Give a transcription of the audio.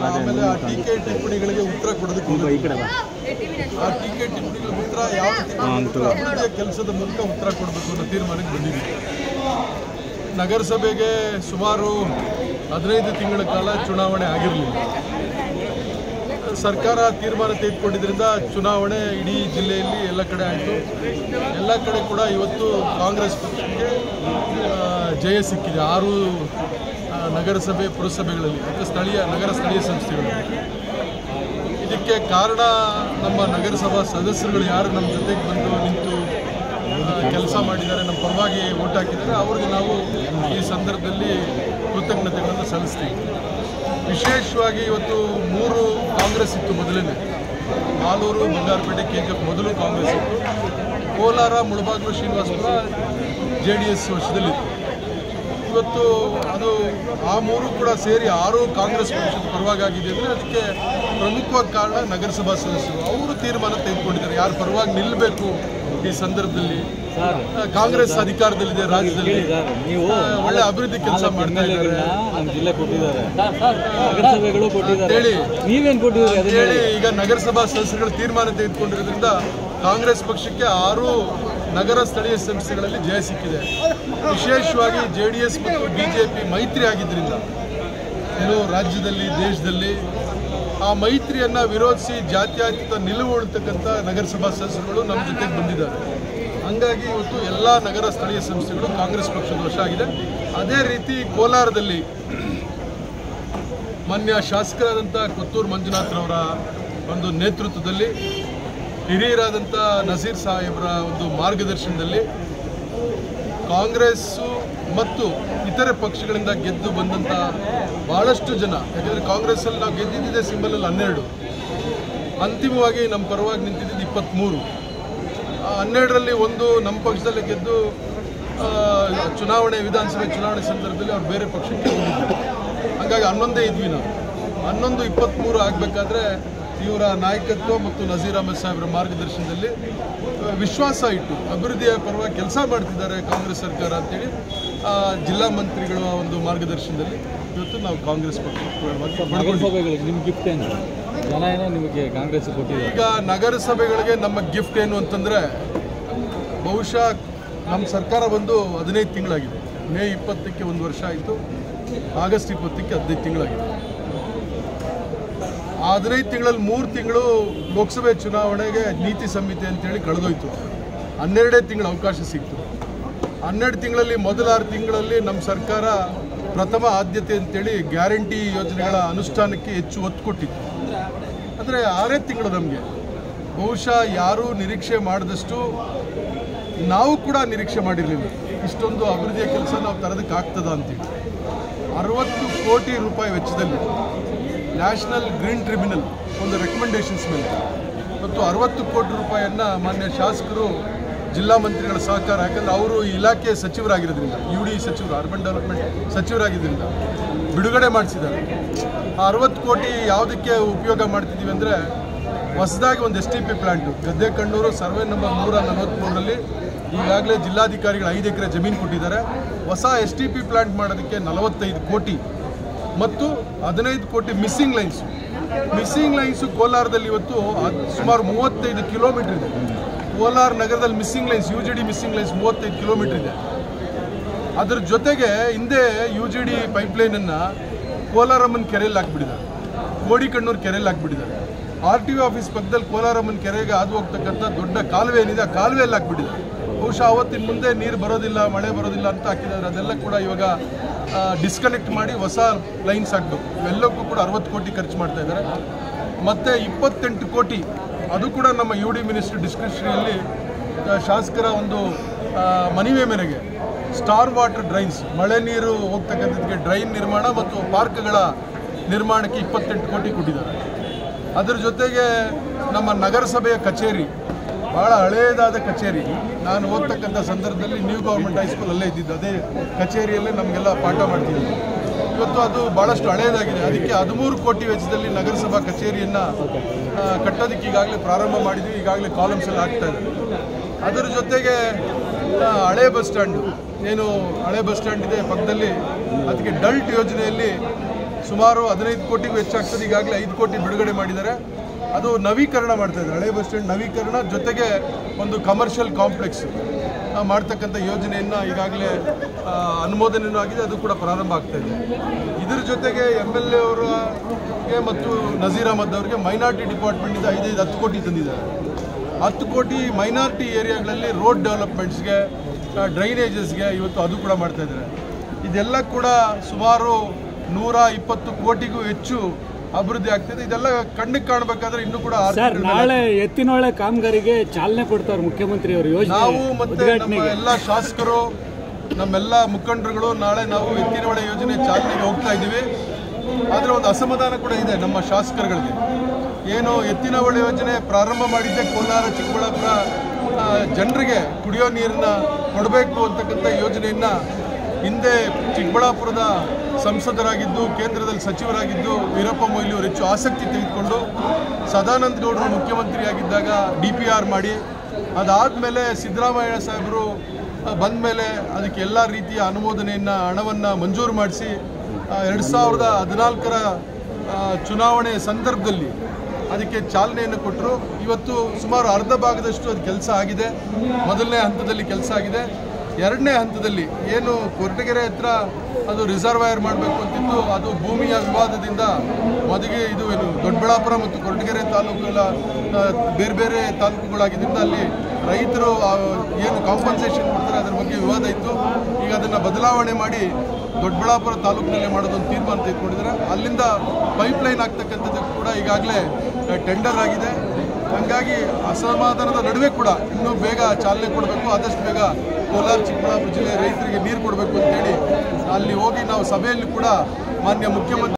ಆಮೇಲೆ ಆ ಟೀಕೆ ಟಿಪ್ಪಣಿಗಳಿಗೆ ಉತ್ತರ ಕೊಡೋದಕ್ಕೆ ಆ ಟೀಕೆ ಟಿಪ್ಪಣಿಗಳಿಗೆ ಉತ್ತರ ಯಾವ ಅಭಿವೃದ್ಧಿಯ ಕೆಲಸದ ಮೂಲಕ ಉತ್ತರ ಕೊಡಬೇಕು ಅನ್ನೋ ತೀರ್ಮಾನಕ್ಕೆ ಬಂದಿದ್ದೀವಿ. ನಗರಸಭೆಗೆ ಸುಮಾರು 15 ತಿಂಗಳ ಕಾಲ ಚುನಾವಣೆ ಆಗಿರಲಿಲ್ಲ. ಸರ್ಕಾರ ತೀರ್ಮಾನ ತೆಗೆದುಕೊಂಡಿದ್ದರಿಂದ ಚುನಾವಣೆ ಇಡೀ ಜಿಲ್ಲೆಯಲ್ಲಿ ಎಲ್ಲ ಕಡೆ ಆಯಿತು. ಎಲ್ಲ ಕಡೆ ಕೂಡ ಇವತ್ತು ಕಾಂಗ್ರೆಸ್ ಪಕ್ಷಕ್ಕೆ ಜಯ ಸಿಕ್ಕಿದೆ 6 ನಗರಸಭೆ ಪುರಸಭೆಗಳಲ್ಲಿ ಮತ್ತು ನಗರ ಸ್ಥಳೀಯ ಸಂಸ್ಥೆಗಳಲ್ಲಿ. ಇದಕ್ಕೆ ಕಾರಣ ನಮ್ಮ ನಗರಸಭಾ ಸದಸ್ಯರುಗಳು ಯಾರು ನಮ್ಮ ಜೊತೆಗೆ ಬಂದು ನಿಂತು ಕೆಲಸ ಮಾಡಿದ್ದಾರೆ, ನಮ್ಮ ಪರವಾಗಿ ಓಟ್ ಹಾಕಿದ್ದಾರೆ, ಅವ್ರಿಗೆ ನಾವು ಈ ಸಂದರ್ಭದಲ್ಲಿ ಕೃತಜ್ಞತೆಗಳನ್ನು ಸಲ್ಲಿಸ್ತೀವಿ. ವಿಶೇಷವಾಗಿ ಇವತ್ತು 3 ಕಾಂಗ್ರೆಸ್ ಇತ್ತು ಮೊದಲನೇ, ಮಾಲೂರು, ಬಂಗಾರಪೇಟೆ, KGF ಮೊದಲು ಕಾಂಗ್ರೆಸ್ ಇತ್ತು. ಕೋಲಾರ, ಮುಳಬಾಗಿಲು, ಶ್ರೀನಿವಾಸಪುರ JDS ವಶದಲ್ಲಿತ್ತು. ಇವತ್ತು ಅದು ಆ 3 ಕೂಡ ಸೇರಿ 6 ಕಾಂಗ್ರೆಸ್ ಪಕ್ಷದ ಪರವಾಗಿದೆ ಅಂದರೆ ಅದಕ್ಕೆ ಪ್ರಮುಖವಾದ ಕಾರಣ ನಗರಸಭಾ ಸದಸ್ಯರು ಅವರು ತೀರ್ಮಾನ ತೆಗೆದುಕೊಂಡಿದ್ದಾರೆ ಯಾರು ಪರವಾಗಿ ನಿಲ್ಲಬೇಕು. ಈ ಸಂದರ್ಭದಲ್ಲಿ ಕಾಂಗ್ರೆಸ್ ಅಧಿಕಾರದಲ್ಲಿದೆ, ರಾಜ್ಯದಲ್ಲಿ ಒಳ್ಳೆ ಅಭಿವೃದ್ಧಿ ಕೆಲಸ ಮಾಡ್ತಾ ಇದ್ದಾರೆ ಹೇಳಿ ಈಗ ನಗರಸಭಾ ಸದಸ್ಯರುಗಳು ತೀರ್ಮಾನ ತೆಗೆದುಕೊಂಡಿರೋದ್ರಿಂದ ಕಾಂಗ್ರೆಸ್ ಪಕ್ಷಕ್ಕೆ 6 ನಗರ ಸ್ಥಳೀಯ ಸಂಸ್ಥೆಗಳಲ್ಲಿ ಜಯ ಸಿಕ್ಕಿದೆ. ವಿಶೇಷವಾಗಿ JDS ಮತ್ತು BJP ಮೈತ್ರಿ ಆಗಿದ್ದರಿಂದ ರಾಜ್ಯದಲ್ಲಿ, ದೇಶದಲ್ಲಿ ಆ ಮೈತ್ರಿಯನ್ನು ವಿರೋಧಿಸಿ ಜಾತ್ಯತೀತ ನಿಲುವು ಉಳ್ತಕ್ಕಂಥ ನಗರಸಭಾ ಸದಸ್ಯರುಗಳು ನಮ್ಮ ಜೊತೆಗೆ ಬಂದಿದ್ದಾರೆ. ಹಂಗಾಗಿ ಇವತ್ತು ಎಲ್ಲ ನಗರ ಸ್ಥಳೀಯ ಸಂಸ್ಥೆಗಳು ಕಾಂಗ್ರೆಸ್ ಪಕ್ಷದ ವಶ ಆಗಿದೆ. ಅದೇ ರೀತಿ ಕೋಲಾರದಲ್ಲಿ ಮಾನ್ಯ ಶಾಸಕರಾದಂಥ ಕೊತ್ತೂರು ಮಂಜುನಾಥ್ರವರ ಒಂದು ನೇತೃತ್ವದಲ್ಲಿ, ಹಿರಿಯರಾದಂಥ ನಸೀರ್ ಸಾಹೇಬ್ರ ಒಂದು ಮಾರ್ಗದರ್ಶನದಲ್ಲಿ ಕಾಂಗ್ರೆಸ್ಸು ಮತ್ತು ಇತರೆ ಪಕ್ಷಗಳಿಂದ ಗೆದ್ದು ಬಂದಂಥ ಭಾಳಷ್ಟು ಜನ, ಯಾಕೆಂದರೆ ಕಾಂಗ್ರೆಸ್ಸಲ್ಲಿ ನಾವು ಗೆದ್ದಿದ್ದಿದೆ ಸಿಂಬಲಲ್ಲಿ 12, ಅಂತಿಮವಾಗಿ ನಮ್ಮ ಪರವಾಗಿ ನಿಂತಿದ್ದು 23. 12ರಲ್ಲಿ ಒಂದು ನಮ್ಮ ಪಕ್ಷದಲ್ಲಿ ಗೆದ್ದು ಚುನಾವಣೆ, ವಿಧಾನಸಭೆ ಚುನಾವಣೆ ಸಂದರ್ಭದಲ್ಲಿ ಅವ್ರು ಬೇರೆ ಪಕ್ಷಕ್ಕೆ ಹೋಗಿದ್ರು. ಹಾಗಾಗಿ 11 ಇದ್ವಿ ನಾವು. 11, 23 ಆಗಬೇಕಾದ್ರೆ ಇವರ ನಾಯಕತ್ವ ಮತ್ತು ನಜೀರ್ ಅಹಮದ್ ಸಾಹೇಬ್ರ ಮಾರ್ಗದರ್ಶನದಲ್ಲಿ ವಿಶ್ವಾಸ ಇಟ್ಟು ಅಭಿವೃದ್ಧಿಯ ಪರವಾಗಿ ಕೆಲಸ ಮಾಡ್ತಿದ್ದಾರೆ ಕಾಂಗ್ರೆಸ್ ಸರ್ಕಾರ ಅಂತೇಳಿ ಜಿಲ್ಲಾ ಮಂತ್ರಿಗಳ ಒಂದು ಮಾರ್ಗದರ್ಶನದಲ್ಲಿ ಇವತ್ತು ನಾವು ಕಾಂಗ್ರೆಸ್ ಈಗ ನಗರಸಭೆಗಳಿಗೆ ನಮ್ಮ ಗಿಫ್ಟ್ ಏನು ಅಂತಂದರೆ, ಬಹುಶಃ ನಮ್ಮ ಸರ್ಕಾರ ಬಂದು 15 ತಿಂಗಳಾಗಿದೆ. ಮೇ 20ಕ್ಕೆ 1 ವರ್ಷ ಆಯಿತು, ಆಗಸ್ಟ್ 20ಕ್ಕೆ 15 ತಿಂಗಳಾಗಿದೆ. 15 ತಿಂಗಳಲ್ಲಿ 3 ತಿಂಗಳು ಲೋಕಸಭೆ ಚುನಾವಣೆಗೆ ನೀತಿ ಸಂಹಿತೆ ಅಂತೇಳಿ ಕಳೆದೋಯ್ತು. 12 ತಿಂಗಳ ಅವಕಾಶ ಸಿಕ್ತು. 12 ತಿಂಗಳಲ್ಲಿ ಮೊದಲ 6 ತಿಂಗಳಲ್ಲಿ ನಮ್ಮ ಸರ್ಕಾರ ಪ್ರಥಮ ಆದ್ಯತೆ ಅಂತೇಳಿ ಗ್ಯಾರಂಟಿ ಯೋಜನೆಗಳ ಅನುಷ್ಠಾನಕ್ಕೆ ಹೆಚ್ಚು ಒತ್ತು ಕೊಟ್ಟಿತ್ತು. ಅಂದರೆ 6 ತಿಂಗಳು ನಮಗೆ ಬಹುಶಃ ಯಾರೂ ನಿರೀಕ್ಷೆ ಮಾಡಿದಷ್ಟು ನಾವು ಕೂಡ ನಿರೀಕ್ಷೆ ಮಾಡಿರಲಿಲ್ಲ. ಇಷ್ಟೊಂದು ಅಭಿವೃದ್ಧಿಯ ಕೆಲಸ ನಾವು ತರೋದಕ್ಕಾಗ್ತದ ಅಂತೇಳಿ 60 ಕೋಟಿ ರೂಪಾಯಿ ವೆಚ್ಚದಲ್ಲಿ ನ್ಯಾಷನಲ್ ಗ್ರೀನ್ ಟ್ರಿಬ್ಯುನಲ್ ಒಂದು ರೆಕಮೆಂಡೇಷನ್ಸ್ ಮೇಲೆ ಮತ್ತು 60 ಕೋಟಿ ರೂಪಾಯಿಯನ್ನು ಮಾನ್ಯ ಶಾಸಕರು, ಜಿಲ್ಲಾ ಮಂತ್ರಿಗಳ ಸಹಕಾರ, ಯಾಕಂದರೆ ಅವರು ಇಲಾಖೆ ಸಚಿವರಾಗಿರೋದ್ರಿಂದ, UD ಸಚಿವರು, ಅರ್ಬನ್ ಡೆವಲಪ್ಮೆಂಟ್ ಸಚಿವರಾಗಿದ್ದರಿಂದ ಬಿಡುಗಡೆ ಮಾಡಿಸಿದ್ದಾರೆ. ಆ 60 ಕೋಟಿ ಯಾವುದಕ್ಕೆ ಉಪಯೋಗ ಮಾಡ್ತಿದ್ದೀವಿ ಅಂದರೆ, ಹೊಸದಾಗಿ ಒಂದು STP plant Gaddekannur survey number 143ರಲ್ಲಿ ಈಗಾಗಲೇ ಜಿಲ್ಲಾಧಿಕಾರಿಗಳು 5 ಎಕರೆ ಜಮೀನು ಕೊಟ್ಟಿದ್ದಾರೆ. ಹೊಸ STP ಪ್ಲ್ಯಾಂಟ್ ಮಾಡೋದಕ್ಕೆ 45 ಕೋಟಿ ಮತ್ತು 15 ಕೋಟಿ ಮಿಸ್ಸಿಂಗ್ ಲೈನ್ಸು ಕೋಲಾರದಲ್ಲಿ ಇವತ್ತು ಸುಮಾರು 35 ಕಿಲೋಮೀಟರ್ ಇದೆ. ಕೋಲಾರ ನಗರದಲ್ಲಿ missing lines, UGD missing lines 35 kilometre ಇದೆ. ಅದರ ಜೊತೆಗೆ ಹಿಂದೆ UGD ಪೈಪ್ಲೈನನ್ನು ಕೋಲಾರಮ್ಮನ ಕೆರೆಯಲ್ಲಿ ಹಾಕ್ಬಿಟ್ಟಿದ್ದಾರೆ, ಕೋಡಿಕಣ್ಣೂರು ಕೆರೆಯಲ್ಲಿ ಹಾಕ್ಬಿಟ್ಟಿದ್ದಾರೆ. RTO ಆಫೀಸ್ ಪಕ್ಕದಲ್ಲಿ ಕೋಲಾರಮ್ಮನ ಕೆರೆಗೆ ಹಾದು ಹೋಗ್ತಕ್ಕಂಥ ದೊಡ್ಡ ಕಾಲುವೆ ಏನಿದೆ ಆ ಕಾಲುವೆಯಲ್ಲಿ ಹಾಕ್ಬಿಟ್ಟಿದ್ದಾರೆ. ಬಹುಶಃ ಅವತ್ತಿನ ಮುಂದೆ ನೀರು ಬರೋದಿಲ್ಲ, ಮಳೆ ಬರೋದಿಲ್ಲ ಅಂತ ಹಾಕಿದ್ದಾರೆ. ಅದೆಲ್ಲ ಕೂಡ ಇವಾಗ ಡಿಸ್ಕನೆಕ್ಟ್ ಮಾಡಿ ಹೊಸ ಲೈನ್ಸ್ ಹಾಕಬೇಕು. ಇವೆಲ್ಲಕ್ಕೂ ಕೂಡ 60 ಕೋಟಿ ಖರ್ಚು ಮಾಡ್ತಾ ಇದ್ದಾರೆ. ಮತ್ತು 28 ಕೋಟಿ ಅದು ಕೂಡ ನಮ್ಮ UD ಮಿನಿಸ್ಟ್ರಿ ಡಿಸ್ಕ್ರಿಪ್ಷನಲ್ಲಿ ಶಾಸಕರ ಒಂದು ಮನವಿ ಮೇರೆಗೆ ಸ್ಟಾರ್ ವಾಟರ್ ಡ್ರೈನ್ಸ್, ಮಳೆ ನೀರು ಹೋಗ್ತಕ್ಕಂಥದ್ದಕ್ಕೆ ಡ್ರೈನ್ ನಿರ್ಮಾಣ ಮತ್ತು ಪಾರ್ಕ್ಗಳ ನಿರ್ಮಾಣಕ್ಕೆ 28 ಕೋಟಿ ಕೊಟ್ಟಿದ್ದಾರೆ. ಅದರ ಜೊತೆಗೆ ನಮ್ಮ ನಗರಸಭೆಯ ಕಚೇರಿ, ಭಾಳ ಹಳೆಯದಾದ ಕಚೇರಿ, ನಾನು ಓದ್ತಕ್ಕಂಥ ಸಂದರ್ಭದಲ್ಲಿ ನ್ಯೂ ಗೌರ್ಮೆಂಟ್ ಹೈಸ್ಕೂಲ್ ಅಲ್ಲೇ ಇದ್ದಿದ್ದು, ಅದೇ ಕಚೇರಿಯಲ್ಲೇ ನಮಗೆಲ್ಲ ಪಾಠ ಮಾಡ್ತಿದ್ವಿ. ಇವತ್ತು ಅದು ಭಾಳಷ್ಟು ಹಳೆಯದಾಗಿದೆ. ಅದಕ್ಕೆ 13 ಕೋಟಿ ವೆಚ್ಚದಲ್ಲಿ ನಗರಸಭಾ ಕಚೇರಿಯನ್ನು ಕಟ್ಟೋದಕ್ಕೆ ಈಗಾಗಲೇ ಪ್ರಾರಂಭ ಮಾಡಿದ್ವಿ. ಈಗಾಗಲೇ ಕಾಲಮ್ಸ್ ಎಲ್ಲ ಆಗ್ತಾ ಇದೆ. ಅದರ ಜೊತೆಗೆ ಹಳೆ ಬಸ್ ಸ್ಟ್ಯಾಂಡು, ಏನು ಹಳೆ ಬಸ್ ಸ್ಟ್ಯಾಂಡ್ ಇದೆ ಪಕ್ಕದಲ್ಲಿ, ಅದಕ್ಕೆ ಡಲ್ಟ್ ಯೋಜನೆಯಲ್ಲಿ ಸುಮಾರು 15 ಕೋಟಿಗೂ ಹೆಚ್ಚಾಗ್ತದೆ. ಈಗಾಗಲೇ 5 ಕೋಟಿ ಬಿಡುಗಡೆ ಮಾಡಿದ್ದಾರೆ. ಅದು ನವೀಕರಣ ಮಾಡ್ತಾ ಇದ್ದಾರೆ. ಹಳೆ ಬಸ್ ಸ್ಟ್ಯಾಂಡ್ ನವೀಕರಣ ಜೊತೆಗೆ ಒಂದು ಕಮರ್ಷಿಯಲ್ ಕಾಂಪ್ಲೆಕ್ಸ್ ಮಾಡ್ತಕ್ಕಂಥ ಯೋಜನೆಯನ್ನು ಈಗಾಗಲೇ ಅನುಮೋದನೆಯೂ ಆಗಿದೆ. ಅದು ಕೂಡ ಪ್ರಾರಂಭ ಆಗ್ತಾ ಇದೆ. ಇದರ ಜೊತೆಗೆ MLA ಅವರಿಗೆ ಮತ್ತು ನಜೀರ್ ಅಹಮದ್ ಅವರಿಗೆ ಮೈನಾರಿಟಿ ಡಿಪಾರ್ಟ್ಮೆಂಟಿಂದ 10 ಕೋಟಿ ತಂದಿದ್ದಾರೆ. 10 ಕೋಟಿ ಮೈನಾರಿಟಿ ಏರಿಯಾಗಳಲ್ಲಿ ರೋಡ್ ಡೆವಲಪ್ಮೆಂಟ್ಸ್ಗೆ, ಡ್ರೈನೇಜಸ್ಗೆ ಇವತ್ತು ಅದು ಕೂಡ ಮಾಡ್ತಾ ಇದ್ದಾರೆ. ಇದೆಲ್ಲ ಕೂಡ ಸುಮಾರು 120 ಕೋಟಿಗೂ ಹೆಚ್ಚು ಅಭಿವೃದ್ಧಿ ಆಗ್ತಿದೆ. ಇದೆಲ್ಲ ಕಣ್ಣಿಗೆ ಕಾಣಬೇಕಾದ್ರೆ ಇನ್ನೂ ಕೂಡ ನಾಳೆ ಎತ್ತಿನೊಳೆ ಕಾಮಗಾರಿಗೆ ಚಾಲನೆ ಕೊಡ್ತಾರೆ ಮುಖ್ಯಮಂತ್ರಿ ಅವರು. ನಾವು ಮತ್ತೆ ನಮ್ಮ ಎಲ್ಲ ಶಾಸಕರು, ನಮ್ಮೆಲ್ಲ ಮುಖಂಡರುಗಳು ನಾಳೆ ನಾವು ಎತ್ತಿನೊಳೆ ಯೋಜನೆ ಚಾಲನೆಗೆ ಹೋಗ್ತಾ ಇದ್ದೀವಿ. ಆದರೆ ಒಂದು ಅಸಮಾಧಾನ ಕೂಡ ಇದೆ ನಮ್ಮ ಶಾಸಕರುಗಳಿಗೆ. ಏನು ಎತ್ತಿನಹೊಳೆ ಯೋಜನೆ ಪ್ರಾರಂಭ ಮಾಡಿದ್ದೆ ಕೋಲಾರ ಚಿಕ್ಕಬಳ್ಳಾಪುರ ಜನರಿಗೆ ಕುಡಿಯೋ ನೀರನ್ನ ಕೊಡಬೇಕು ಅಂತಕ್ಕಂಥ ಯೋಜನೆಯನ್ನು ಹಿಂದೆ ಚಿಕ್ಕಬಳ್ಳಾಪುರದ ಸಂಸದರಾಗಿದ್ದು ಕೇಂದ್ರದಲ್ಲಿ ಸಚಿವರಾಗಿದ್ದು ವೀರಪ್ಪ ಮೊಯ್ಲಿ ಅವರು ಹೆಚ್ಚು ಆಸಕ್ತಿ ತೆಗೆದುಕೊಂಡು ಸದಾನಂದ ಗೌಡರು ಮುಖ್ಯಮಂತ್ರಿಯಾಗಿದ್ದಾಗ DPR ಮಾಡಿ, ಅದಾದಮೇಲೆ ಸಿದ್ದರಾಮಯ್ಯ ಸಾಹೇಬರು ಬಂದ ಮೇಲೆ ಅದಕ್ಕೆ ಎಲ್ಲ ರೀತಿಯ ಅನುಮೋದನೆಯನ್ನು ಹಣವನ್ನು ಮಂಜೂರು ಮಾಡಿಸಿ 2014ರ ಚುನಾವಣೆ ಸಂದರ್ಭದಲ್ಲಿ ಅದಕ್ಕೆ ಚಾಲನೆಯನ್ನು ಕೊಟ್ಟರು. ಇವತ್ತು ಸುಮಾರು ಅರ್ಧ ಭಾಗದಷ್ಟು ಅದು ಕೆಲಸ ಆಗಿದೆ. ಮೊದಲನೇ ಹಂತದಲ್ಲಿ ಕೆಲಸ ಆಗಿದೆ. ಎರಡನೇ ಹಂತದಲ್ಲಿ ಏನು ಕೊರಟಗೆರೆ ಹತ್ರ ಅದು ರಿಸರ್ವಾಯರ್ ಮಾಡಬೇಕು ಅಂತಿತ್ತು, ಅದು ಭೂಮಿಯ ವಿವಾದದಿಂದ ಮೊದಲಿಗೆ ಇದು ಏನು ದೊಡ್ಡಬಳ್ಳಾಪುರ ಮತ್ತು ಕೊರಟಗೆರೆ ತಾಲೂಕುಗಳ ಬೇರೆ ಬೇರೆ ತಾಲೂಕುಗಳಾಗಿದ್ದರಿಂದ ಅಲ್ಲಿ ರೈತರು ಏನು ಕಾಂಪನ್ಸೇಷನ್ ಕೊಡ್ತಾರೆ ಅದರ ಬಗ್ಗೆ ವಿವಾದ ಇತ್ತು. ಈಗ ಅದನ್ನು ಬದಲಾವಣೆ ಮಾಡಿ ದೊಡ್ಡಬಳ್ಳಾಪುರ ತಾಲೂಕಿನಲ್ಲಿ ಮಾಡೋದೊಂದು ತೀರ್ಮಾನ ತೆಗೆದುಕೊಂಡಿದ್ದಾರೆ. ಅಲ್ಲಿಂದ ಪೈಪ್ಲೈನ್ ಆಗ್ತಕ್ಕಂಥದ್ದು ಕೂಡ ಈಗಾಗಲೇ ಟೆಂಡರ್ ಆಗಿದೆ. ಹಾಗಾಗಿ ಅಸಮಾಧಾನದ ನಡುವೆ ಕೂಡ ಇನ್ನೂ ಬೇಗ ಚಾಲನೆ ಕೊಡಬೇಕು, ಆದಷ್ಟು ಬೇಗ ಕೋಲಾರ ಚಿಕ್ಕಬಳ್ಳಾಪುರ ಜಿಲ್ಲೆ ರೈತರಿಗೆ ನೀರು ಕೊಡಬೇಕು ಅಂತೇಳಿ ಅಲ್ಲಿ ಹೋಗಿ ನಾವು ಸಭೆಯಲ್ಲಿ ಕೂಡ ಮಾನ್ಯ ಮುಖ್ಯಮಂತ್ರಿ